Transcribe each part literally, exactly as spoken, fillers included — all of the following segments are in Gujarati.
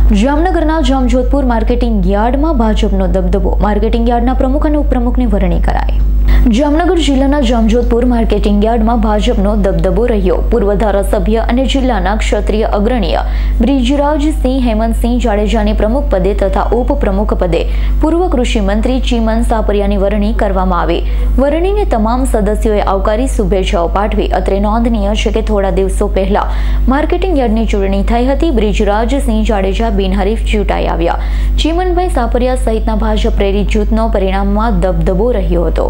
જામનગરના જામજોધપુર માર્કેટિંગ યાર્ડમાં ભાજપનો દબદબો। માર્કેટિંગ યાર્ડના પ્રમુખ અને ઉપપ્રમુખની વરણી કરાઈ। જામનગર જિલ્લાના જામજોધપુર માર્કેટિંગ યાર્ડમાં ભાજપનો દબદબો રહ્યો। પૂર્વ ધારાસભ્ય અને જિલ્લાના ક્ષત્રિય અગ્રણીય બ્રિજરાજસિંહ હેમંતસિંહ જાડેજાની પ્રમુખ પદે તથા ઉપપ્રમુખ પદે પૂર્વ કૃષિ મંત્રી ચીમન સાપરિયાની વરણી કરવામાં આવી। વરણીને તમામ સદસ્યોએ આવકારી શુભેચ્છાઓ પાઠવી। અત્રે નોંધનીય છે કે થોડા દિવસો પહેલા માર્કેટિંગ યાર્ડની ચૂંટણી થઈ હતી। બ્રિજરાજસિંહ જાડેજા બિનહરીફ ચૂંટાઈ આવ્યા। ચીમનભાઈ સાપરિયા સહિતના ભાજપ પ્રેરિત જૂથનો પરિણામમાં દબદબો રહ્યો હતો।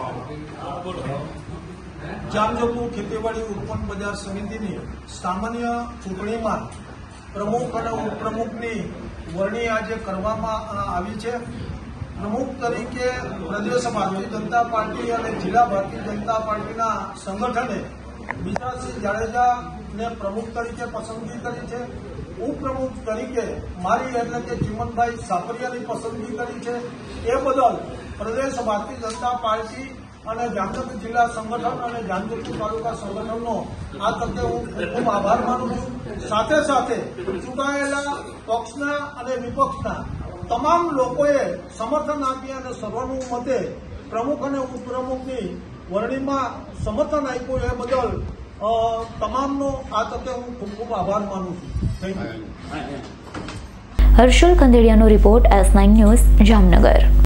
જામજોધપુર ખેતીવાડી ઉત્પન્ન બજાર સમિતિની સામાન્ય ચૂંટણીમાં પ્રમુખ અને ઉપપ્રમુખની વરણી આજે કરવામાં આવી છે। પ્રમુખ તરીકે પ્રદેશ ભારતીય જનતા પાર્ટી અને જિલ્લા ભારતીય જનતા પાર્ટીના સંગઠને બ્રિજરાજસિંહ જાડેજાને પ્રમુખ તરીકે પસંદગી કરી છે। ઉપપ્રમુખ તરીકે મારી એટલે કે ચીમનભાઈ સાપરિયાની પસંદગી કરી છે। એ બદલ પ્રદેશ ભારતીય જનતા પાર્ટી અને જામનગર જિલ્લા સંગઠન અને જામજોધપુર તાલુકા સંગઠનનો આ તકે હું ખૂબ આભાર માનું છું। સાથે સાથે ચૂંટાયેલા પક્ષના અને વિપક્ષના તમામ લોકોએ સમર્થન આપી અને સર્વાનુમતે પ્રમુખ અને ઉપપ્રમુખની વરણીમાં સમર્થન આપ્યું। એ બદલ તમામનો આ તકે હું ખૂબ ખૂબ આભાર માનું છું। Thank you. હર્ષલ કંદેડિયાનો report, S nine news, Jamnagar.